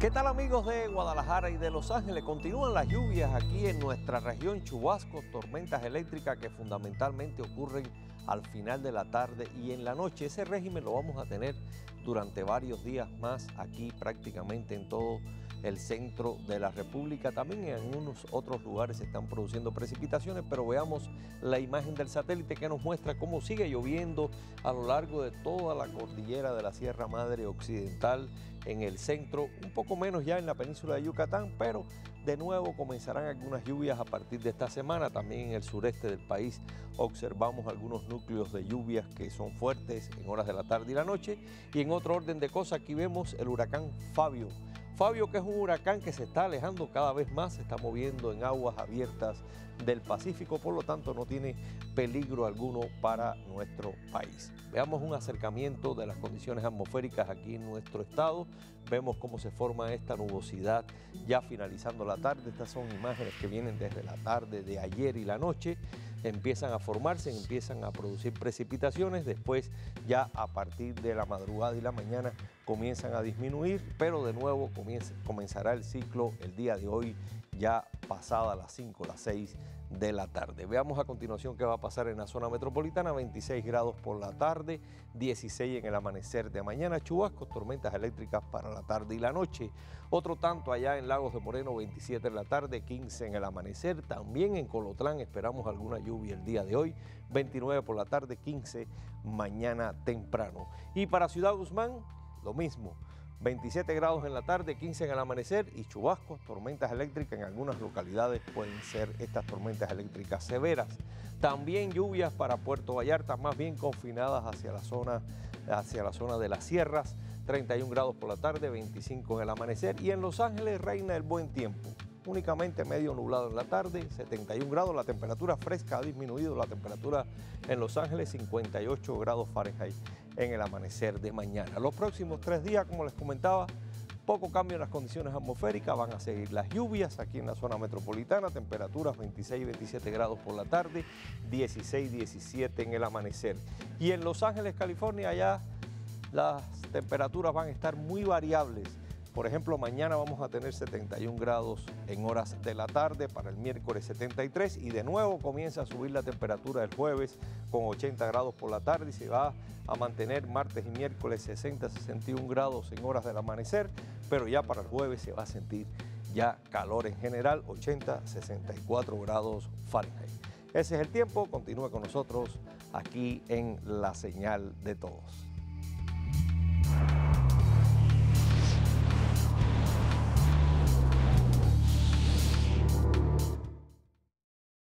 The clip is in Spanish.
¿Qué tal amigos de Guadalajara y de Los Ángeles? Continúan las lluvias aquí en nuestra región, chubascos, tormentas eléctricas que fundamentalmente ocurren al final de la tarde y en la noche. Ese régimen lo vamos a tener durante varios días más aquí prácticamente en todo el centro de la República. También en algunos otros lugares se están produciendo precipitaciones, pero veamos la imagen del satélite que nos muestra cómo sigue lloviendo a lo largo de toda la cordillera de la Sierra Madre Occidental, en el centro, un poco menos ya en la península de Yucatán, pero de nuevo comenzarán algunas lluvias a partir de esta semana. También en el sureste del país observamos algunos núcleos de lluvias que son fuertes en horas de la tarde y la noche. Y en otro orden de cosas, aquí vemos el huracán Fabio. Fabio, que es un huracán que se está alejando cada vez más, se está moviendo en aguas abiertas del Pacífico, por lo tanto no tiene peligro alguno para nuestro país. Veamos un acercamiento de las condiciones atmosféricas aquí en nuestro estado. Vemos cómo se forma esta nubosidad ya finalizando la tarde. Estas son imágenes que vienen desde la tarde de ayer y la noche. Empiezan a formarse, empiezan a producir precipitaciones, después ya a partir de la madrugada y la mañana comienzan a disminuir, pero de nuevo comenzará el ciclo el día de hoy, ya pasada las 5, las 6 de la tarde. Veamos a continuación qué va a pasar en la zona metropolitana. 26 grados por la tarde, 16 en el amanecer de mañana, chubascos, tormentas eléctricas para la tarde y la noche. Otro tanto allá en Lagos de Moreno, 27 en la tarde, 15 en el amanecer. También en Colotlán esperamos alguna lluvia el día de hoy, 29 por la tarde, 15 mañana temprano. Y para Ciudad Guzmán, lo mismo. 27 grados en la tarde, 15 en el amanecer y chubascos, tormentas eléctricas. En algunas localidades pueden ser estas tormentas eléctricas severas. También lluvias para Puerto Vallarta, más bien confinadas hacia la zona de las sierras. 31 grados por la tarde, 25 en el amanecer. Y en Los Ángeles reina el buen tiempo. Únicamente medio nublado en la tarde, 71 grados, la temperatura fresca ha disminuido, la temperatura en Los Ángeles 58 grados Fahrenheit en el amanecer de mañana. Los próximos 3 días, como les comentaba, poco cambio en las condiciones atmosféricas, van a seguir las lluvias aquí en la zona metropolitana, temperaturas 26 y 27 grados por la tarde, 16 y 17 en el amanecer. Y en Los Ángeles, California, ya las temperaturas van a estar muy variables. Por ejemplo, mañana vamos a tener 71 grados en horas de la tarde, para el miércoles 73 y de nuevo comienza a subir la temperatura el jueves con 80 grados por la tarde y se va a mantener martes y miércoles 60, 61 grados en horas del amanecer, pero ya para el jueves se va a sentir ya calor en general, 80, 64 grados Fahrenheit. Ese es el tiempo, continúe con nosotros aquí en La Señal de Todos.